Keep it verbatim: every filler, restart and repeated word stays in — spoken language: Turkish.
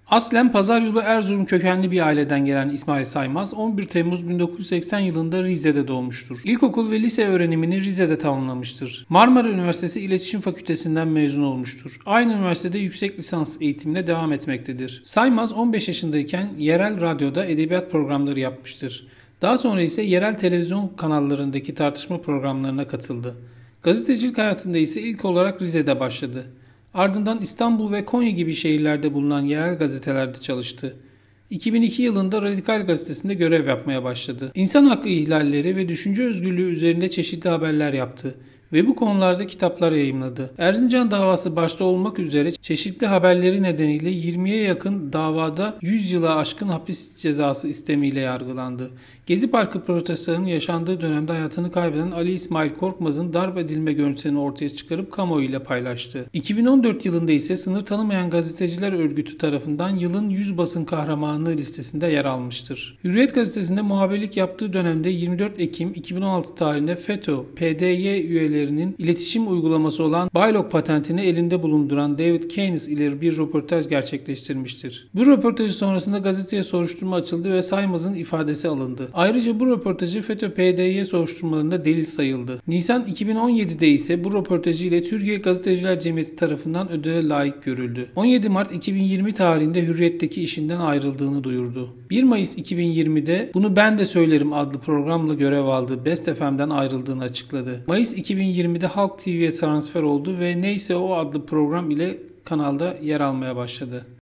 Aslen Pazaryolu Erzurum kökenli bir aileden gelen İsmail Saymaz, on bir Temmuz bin dokuz yüz seksen yılında Rize'de doğmuştur. İlkokul ve lise öğrenimini Rize'de tamamlamıştır. Marmara Üniversitesi İletişim Fakültesinden mezun olmuştur. Aynı üniversitede yüksek lisans eğitimine devam etmektedir. Saymaz on beş yaşındayken yerel radyoda edebiyat programları yapmıştır. Daha sonra ise yerel televizyon kanallarındaki tartışma programlarına katıldı. Gazetecilik hayatında ise ilk olarak Rize'de başladı. Ardından İstanbul ve Konya gibi şehirlerde bulunan yerel gazetelerde çalıştı. iki bin iki yılında Radikal Gazetesi'nde görev yapmaya başladı. İnsan hakkı ihlalleri ve düşünce özgürlüğü üzerinde çeşitli haberler yaptı ve bu konularda kitaplar yayımladı. Erzincan davası başta olmak üzere çeşitli haberleri nedeniyle yirmiye yakın davada yüz yıla aşkın hapis cezası istemiyle yargılandı. Gezi Parkı protestolarının yaşandığı dönemde hayatını kaybeden Ali İsmail Korkmaz'ın darp edilme görüntülerini ortaya çıkarıp kamuoyuyla paylaştı. iki bin on dört yılında ise Sınır Tanımayan Gazeteciler Örgütü tarafından yılın yüz basın kahramanı listesinde yer almıştır. Hürriyet gazetesinde muhabirlik yaptığı dönemde yirmi dört Ekim iki bin on altı tarihinde FETÖ, P D Y üyelerinin iletişim uygulaması olan Baylok patentini elinde bulunduran David Keynes ile bir röportaj gerçekleştirmiştir. Bu röportajı sonrasında gazeteye soruşturma açıldı ve Saymaz'ın ifadesi alındı. Ayrıca bu röportajı FETÖ P D Y soruşturmalarında delil sayıldı. Nisan iki bin on yedide ise bu röportajı ile Türkiye Gazeteciler Cemiyeti tarafından ödüle layık görüldü. on yedi Mart iki bin yirmi tarihinde Hürriyet'teki işinden ayrıldığını duyurdu. bir Mayıs iki bin yirmide Bunu Ben de Söylerim adlı programla görev aldığı Best F M'den ayrıldığını açıkladı. Mayıs iki bin yirmide Halk T V'ye transfer oldu ve Neyse O adlı program ile kanalda yer almaya başladı.